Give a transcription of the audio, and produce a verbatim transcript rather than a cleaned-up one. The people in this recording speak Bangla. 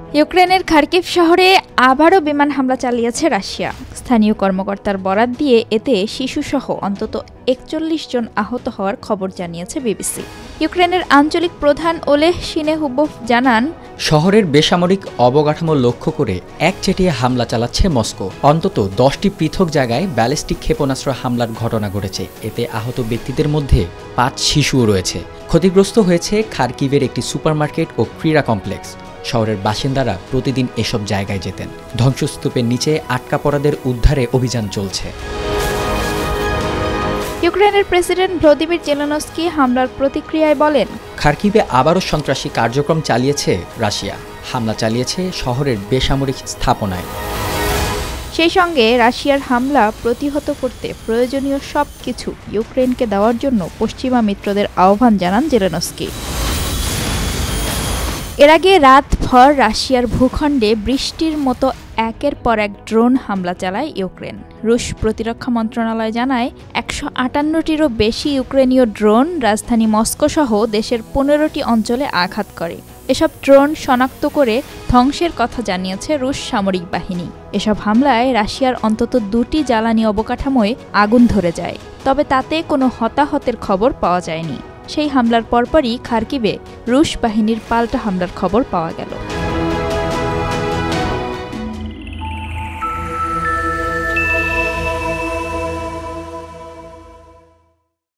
ইউক্রেনের খার্কিভ শহরে আবারও বিমান হামলা চালিয়েছে রাশিয়া। স্থানীয় কর্মকর্তার বরাত দিয়ে এতে শিশুসহ অন্তত একচল্লিশ জন আহত হওয়ার খবর জানিয়েছে বিবিসি। ইউক্রেনের আঞ্চলিক প্রধান ওলেহ সিনেহুবোভ জানান, শহরের বেসামরিক অবকাঠামো লক্ষ্য করে একচেটিয়া হামলা চালাচ্ছে মস্কো। অন্তত দশটি পৃথক জায়গায় ব্যালিস্টিক ক্ষেপণাস্ত্র হামলার ঘটনা ঘটেছে। এতে আহত ব্যক্তিদের মধ্যে পাঁচ শিশুও রয়েছে। ক্ষতিগ্রস্ত হয়েছে খার্কিভের একটি সুপারমার্কেট ও ক্রীড়া কমপ্লেক্স। শহরের বাসিন্দারা প্রতিদিন এসব জায়গায় যেতেন। ধ্বংসস্তূপের নিচে আটকা পড়াদের উদ্ধারে অভিযান চলছে। ইউক্রেনের প্রেসিডেন্ট ভ্লাদিমির জেলেনস্কি হামলার প্রতিক্রিয়ায় বলেন, খার্কিভে আবারও সন্ত্রাসী কার্যক্রম চালিয়েছে রাশিয়া। হামলা চালিয়েছে শহরের বেসামরিক স্থাপনায়। সেই সঙ্গে রাশিয়ার হামলা প্রতিহত করতে প্রয়োজনীয় সব কিছু ইউক্রেনকে দেওয়ার জন্য পশ্চিমা মিত্রদের আহ্বান জানান জেলেনস্কি। এর আগে রাতভর রাশিয়ার ভূখণ্ডে বৃষ্টির মতো একের পর এক ড্রোন হামলা চালায় ইউক্রেন। রুশ প্রতিরক্ষা মন্ত্রণালয় জানায়, একশো আটান্নটিরও বেশি ইউক্রেনীয় ড্রোন রাজধানী মস্কো সহ দেশের পনেরোটি অঞ্চলে আঘাত করে। এসব ড্রোন শনাক্ত করে ধ্বংসের কথা জানিয়েছে রুশ সামরিক বাহিনী। এসব হামলায় রাশিয়ার অন্তত দুটি জ্বালানি অবকাঠামোয় আগুন ধরে যায়, তবে তাতে কোনো হতাহতের খবর পাওয়া যায়নি। সেই হামলার পরপরই খার্কিভে রুশ বাহিনীর পাল্টা হামলার খবর পাওয়া গেল।